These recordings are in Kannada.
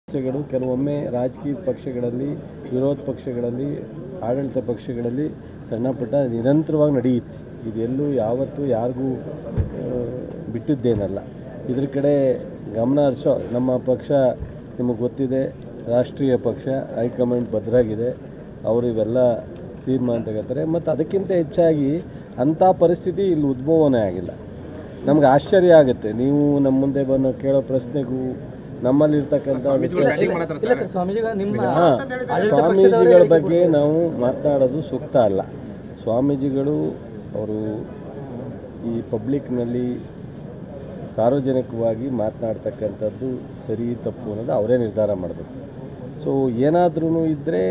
ಪಕ್ಷಗಳು ಕೆಲವೊಮ್ಮೆ ರಾಜಕೀಯ ಪಕ್ಷಗಳಲ್ಲಿ, ವಿರೋಧ ಪಕ್ಷಗಳಲ್ಲಿ, ಆಡಳಿತ ಪಕ್ಷಗಳಲ್ಲಿ ಸಣ್ಣ ಪುಟ್ಟ ನಿರಂತರವಾಗಿ ನಡೆಯುತ್ತೆ. ಇದೆಲ್ಲೂ ಯಾವತ್ತೂ ಯಾರಿಗೂ ಬಿಟ್ಟಿದ್ದೇನಲ್ಲ. ಇದ್ರ ಕಡೆ ಗಮನ ಹರಿಸೋ ನಮ್ಮ ಪಕ್ಷ ನಿಮಗೆ ಗೊತ್ತಿದೆ, ರಾಷ್ಟ್ರೀಯ ಪಕ್ಷ, ಹೈಕಮಾಂಡ್ ಭದ್ರಾಗಿದೆ. ಅವರು ಇವೆಲ್ಲ ತೀರ್ಮಾನ ತಗೋತಾರೆ. ಮತ್ತು ಅದಕ್ಕಿಂತ ಹೆಚ್ಚಾಗಿ ಅಂಥ ಪರಿಸ್ಥಿತಿ ಇಲ್ಲಿ ಉದ್ಭವನೇ ಆಗಿಲ್ಲ. ನಮ್ಗೆ ಆಶ್ಚರ್ಯ ಆಗುತ್ತೆ ನೀವು ನಮ್ಮ ಮುಂದೆ ಬಂದು ಕೇಳೋ ಪ್ರಶ್ನೆಗೂ ನಮ್ಮಲ್ಲಿರ್ತಕ್ಕಂಥ ಸ್ವಾಮೀಜಿಗಳ ಬಗ್ಗೆ ನಾವು ಮಾತನಾಡೋದು ಸೂಕ್ತ ಅಲ್ಲ. ಸ್ವಾಮೀಜಿಗಳು ಅವರು ಈ ಪಬ್ಲಿಕ್ನಲ್ಲಿ ಸಾರ್ವಜನಿಕವಾಗಿ ಮಾತನಾಡ್ತಕ್ಕಂಥದ್ದು ಸರಿ ತಪ್ಪು ಅನ್ನೋದು ಅವರೇ ನಿರ್ಧಾರ ಮಾಡಬೇಕು. ಸೊ ಏನಾದ್ರೂ ಇದ್ದರೆ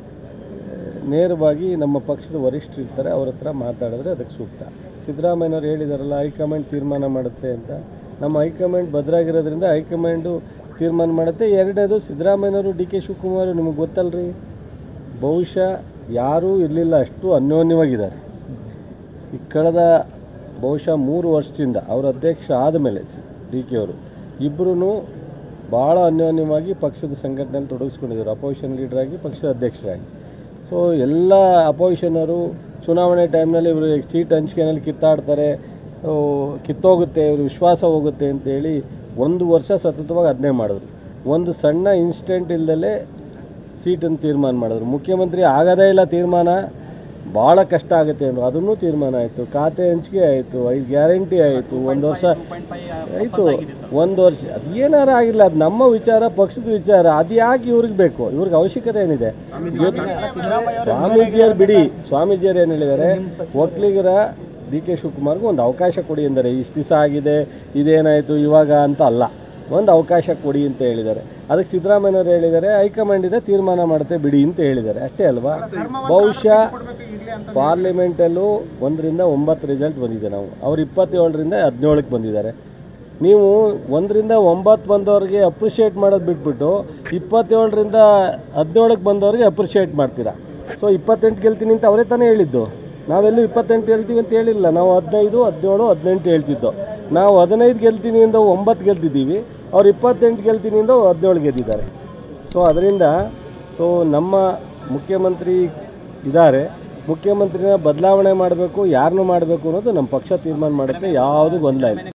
ನೇರವಾಗಿ ನಮ್ಮ ಪಕ್ಷದ ವರಿಷ್ಠರು ಇರ್ತಾರೆ, ಅವ್ರ ಹತ್ರ ಮಾತಾಡಿದ್ರೆ ಅದಕ್ಕೆ ಸೂಕ್ತ. ಸಿದ್ದರಾಮಯ್ಯನವ್ರು ಹೇಳಿದಾರಲ್ಲ ಹೈಕಮಾಂಡ್ ತೀರ್ಮಾನ ಮಾಡುತ್ತೆ ಅಂತ. ನಮ್ಮ ಹೈಕಮಾಂಡ್ ಭದ್ರಾಗಿರೋದ್ರಿಂದ ಹೈಕಮಾಂಡು ತೀರ್ಮಾನ ಮಾಡುತ್ತೆ. ಎರಡನೇದು ಸಿದ್ದರಾಮಯ್ಯನವರು ಡಿ ಕೆ ಶಿವಕುಮಾರ್ ನಿಮಗೆ ಗೊತ್ತಲ್ರಿ, ಬಹುಶಃ ಯಾರೂ ಇರಲಿಲ್ಲ, ಅಷ್ಟು ಅನ್ಯೋನ್ಯವಾಗಿದ್ದಾರೆ. ಈ ಕಳೆದ ಬಹುಶಃ 3 ವರ್ಷದಿಂದ ಅವರ ಅಧ್ಯಕ್ಷ ಆದಮೇಲೆ ಡಿ ಕೆ ಅವರು ಇಬ್ಬರೂ ಭಾಳ ಅನ್ಯೋನ್ಯವಾಗಿ ಪಕ್ಷದ ಸಂಘಟನೆಯಲ್ಲಿ ತೊಡಗಿಸ್ಕೊಂಡಿದ್ದಾರೆ. ಅಪೋಸಿಷನ್ ಲೀಡ್ರಾಗಿ, ಪಕ್ಷದ ಅಧ್ಯಕ್ಷರಾಗಿ. ಸೊ ಎಲ್ಲ ಅಪೋಸಿಷನರು ಚುನಾವಣೆ ಟೈಮ್ನಲ್ಲಿ ಇವರು ಸೀಟ್ ಹಂಚಿಕೆಯಲ್ಲಿ ಕಿತ್ತಾಡ್ತಾರೆ, ಕಿತ್ತೋಗುತ್ತೆ, ಇವರು ವಿಶ್ವಾಸ ಹೋಗುತ್ತೆ ಅಂತೇಳಿ 1 ವರ್ಷ ಸತತವಾಗಿ ಅದನ್ನೇ ಮಾಡಿದ್ರು. ಒಂದು ಸಣ್ಣ ಇನ್ಸಿಡೆಂಟ್ ಇಲ್ಲದಲೇ ಸೀಟನ್ನು ತೀರ್ಮಾನ ಮಾಡಿದ್ರು. ಮುಖ್ಯಮಂತ್ರಿ ಆಗೋದೇ ಇಲ್ಲ, ತೀರ್ಮಾನ ಭಾಳ ಕಷ್ಟ ಆಗುತ್ತೆ ಅಂದರು. ಅದನ್ನು ತೀರ್ಮಾನ ಆಯಿತು. ಖಾತೆ ಹಂಚಿಕೆ ಆಯಿತು, 5 ಗ್ಯಾರಂಟಿ ಆಯಿತು, 1 ವರ್ಷ ಆಯಿತು, 1 ವರ್ಷ. ಅದು ಏನಾರು ಆಗಿಲ್ಲ, ಅದು ನಮ್ಮ ವಿಚಾರ, ಪಕ್ಷದ ವಿಚಾರ. ಅದು ಯಾಕೆ ಇವ್ರಿಗೆ ಬೇಕು? ಇವ್ರಿಗೆ ಅವಶ್ಯಕತೆ ಏನಿದೆ? ಸ್ವಾಮೀಜಿಯರು ಬಿಡಿ, ಸ್ವಾಮೀಜಿಯರು ಏನು ಹೇಳಿದ್ದಾರೆ, ಒಕ್ಕಲಿಗರ ಡಿ ಕೆ ಶಿವಕುಮಾರ್ಗೂ ಒಂದು ಅವಕಾಶ ಕೊಡಿ ಎಂದರೆ, ಇಷ್ಟು ದಿವಸ ಆಗಿದೆ, ಇದೇನಾಯಿತು ಇವಾಗ ಅಂತ ಅಲ್ಲ, ಒಂದು ಅವಕಾಶ ಕೊಡಿ ಅಂತ ಹೇಳಿದ್ದಾರೆ. ಅದಕ್ಕೆ ಸಿದ್ದರಾಮಯ್ಯನವರು ಹೇಳಿದ್ದಾರೆ ಹೈಕಮಾಂಡ್ ಇದೆ ತೀರ್ಮಾನ ಮಾಡುತ್ತೆ ಬಿಡಿ ಅಂತ ಹೇಳಿದ್ದಾರೆ, ಅಷ್ಟೇ ಅಲ್ವಾ? ಬಹುಶಃ ಪಾರ್ಲಿಮೆಂಟಲ್ಲೂ 1ರಿಂದ 9 ರಿಸಲ್ಟ್ ಬಂದಿದೆ. ಅವ್ರು 27ರಿಂದ 17ಕ್ಕೆ ಬಂದಿದ್ದಾರೆ. ನೀವು 1ರಿಂದ 9 ಬಂದವ್ರಿಗೆ ಅಪ್ರಿಷಿಯೇಟ್ ಮಾಡೋದು ಬಿಟ್ಬಿಟ್ಟು 27ರಿಂದ 17ಕ್ಕೆ ಬಂದವ್ರಿಗೆ ಅಪ್ರಿಷಿಯೇಟ್ ಮಾಡ್ತೀರಾ. ಸೊ 28 ಗೆಲ್ತೀನಿ ಅಂತ ಅವರೇ ತಾನೇ ಹೇಳಿದ್ದು. ನಾವೆಲ್ಲೂ 28 ಗೆಲ್ತೀವಿ ಅಂತ ಹೇಳಿಲ್ಲ. ನಾವು 15, 17, 18 ಹೇಳ್ತಿದ್ದೋ. ನಾವು 15 ಗೆಲ್ತೀನಿ ಇಂದ 9 ಗೆಲ್ತಿದ್ದೀವಿ, ಅವ್ರು 28 ಗೆಲ್ತೀನಿ ಇಂದ 17 ಗೆದ್ದಿದ್ದಾರೆ. ಸೊ ಅದರಿಂದ ನಮ್ಮ ಮುಖ್ಯಮಂತ್ರಿ ಇದ್ದಾರೆ, ಮುಖ್ಯಮಂತ್ರಿನ ಬದಲಾವಣೆ ಮಾಡಬೇಕು, ಯಾರನ್ನೂ ಮಾಡಬೇಕು ಅನ್ನೋದು ನಮ್ಮ ಪಕ್ಷ ತೀರ್ಮಾನ ಮಾಡುತ್ತೆ. ಯಾವುದೂ ಗೊಂದಲ ಇಲ್ಲ.